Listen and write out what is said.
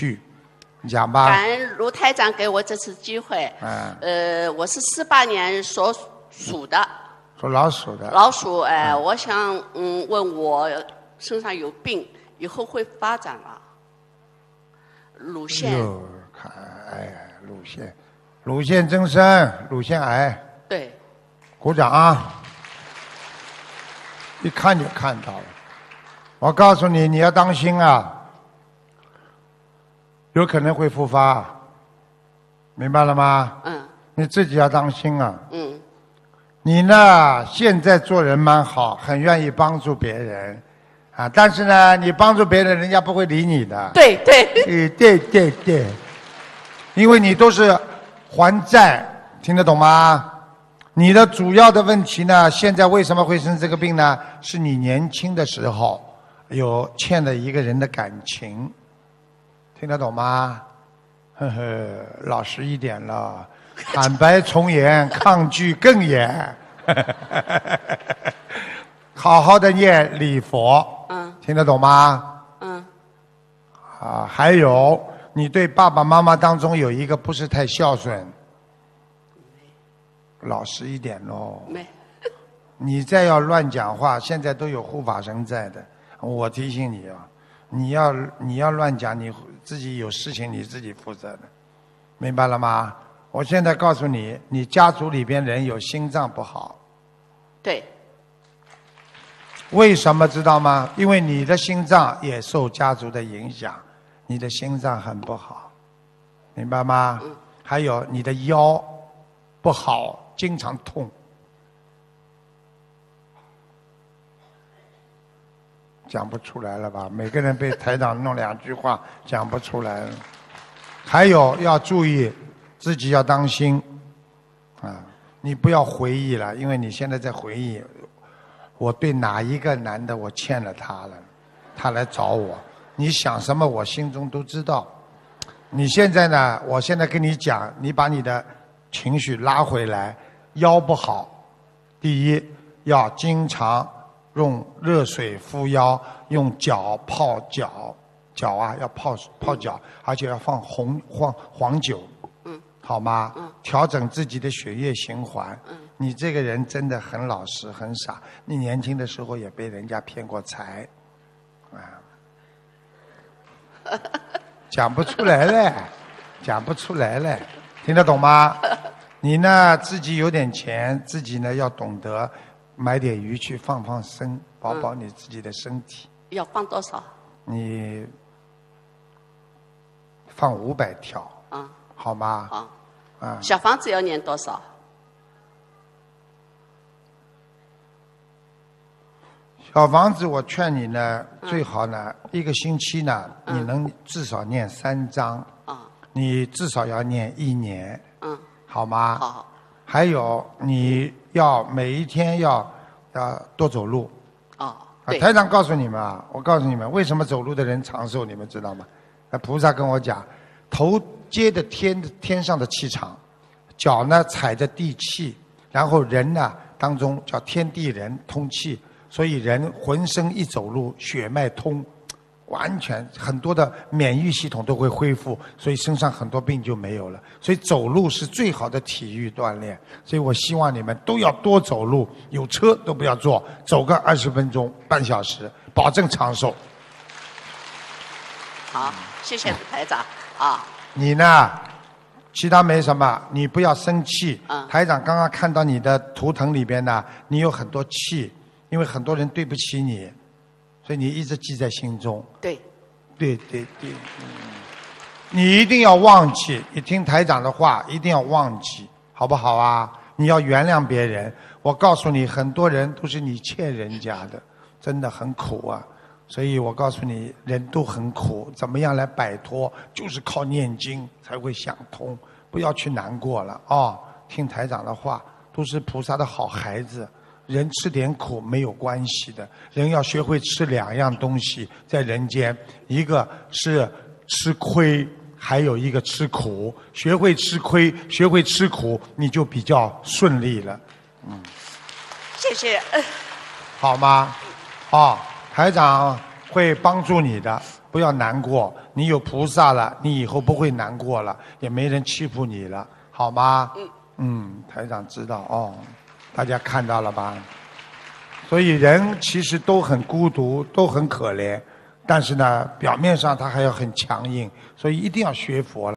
句，你讲吧。 感恩卢台长给我这次机会。我是48年属的。 属老鼠的。 老鼠，我想问我身上有病，以后会发展吗？乳腺。 看，乳腺增生，乳腺癌。 对。 鼓掌啊！一看就看到了。我告诉你，你要当心啊，有可能会复发，明白了吗？你自己要当心啊。你呢，现在做人蛮好，很愿意帮助别人，啊，但是呢，你帮助别人，人家不会理你的。 对。 对，因为你都是还债，听得懂吗？你的主要的问题呢，现在为什么会生这个病呢？是你年轻的时候有欠了一个人的感情，听得懂吗？呵呵，老实一点了，坦白从严，抗拒更严。好好的念礼佛，听得懂吗？还有你对爸爸妈妈当中有一个不是太孝顺。老实一点咯。 没。 你再要乱讲话，现在都有护法神在的。我提醒你啊，你要乱讲，你自己有事情你自己负责的，明白了吗？我现在告诉你，你家族里边人有心脏不好。 对。 为什么知道吗？因为你的心脏也受家族的影响，你的心脏很不好，明白吗？还有你的腰不好。经常痛，讲不出来了吧？每个人被台长弄2句话讲不出来了。还有要注意，自己要当心啊！你不要回忆了，因为你现在在回忆，我对哪一个男的我欠了他了，他来找我，你想什么我心中都知道。你现在呢？我现在跟你讲，你把你的情绪拉回来。腰不好，第一要经常用热水敷腰，用脚泡脚，脚啊要泡脚，而且要放黄酒，好吗？调整自己的血液循环。你这个人真的很老实很傻，你年轻的时候也被人家骗过财，讲不出来嘞，讲不出来嘞，听得懂吗？你呢，自己有点钱，自己呢要懂得买点鱼去放生，保保你自己的身体。 要放多少？ 你放500条。好吗？ 好。小房子要念多少？ 小房子，我劝你呢，最好呢，1个星期呢，你能至少念3章。你至少要念1年。好吗？ 好。 还有你要每一天要多走路。 对。 台长告诉你们啊，我告诉你们，为什么走路的人长寿，你们知道吗？菩萨跟我讲，头接的天上的气场，脚呢踩着地气，然后人呢当中叫天地人通气，所以人浑身一走路血脉通。完全很多的免疫系统都会恢复，所以身上很多病就没有了。所以走路是最好的体育锻炼，所以我希望你们都要多走路，有车都不要坐，走个20分钟、半小时，保证长寿。 好，谢谢台长你呢？其他没什么，你不要生气。台长刚刚看到你的图腾里边呢，你有很多气，因为很多人对不起你。所以你一直记在心中。对，你一定要忘记，你听台长的话，一定要忘记，好不好啊？你要原谅别人。我告诉你，很多人都是你欠人家的，真的很苦啊。所以我告诉你，人都很苦，怎么样来摆脱？就是靠念经才会想通，不要去难过了啊！听台长的话，都是菩萨的好孩子。人吃点苦没有关系的，人要学会吃2样东西，在人间，一个是吃亏，还有一个吃苦。学会吃亏，学会吃苦，你就比较顺利了。 谢谢。 好吗？台长会帮助你的。 不要难过，你有菩萨了，你以后不会难过了，也没人欺负你了，好吗？台长知道哦，大家看到了吧？所以人其实都很孤独，都很可怜，但是呢，表面上他还要很强硬，所以一定要学佛了。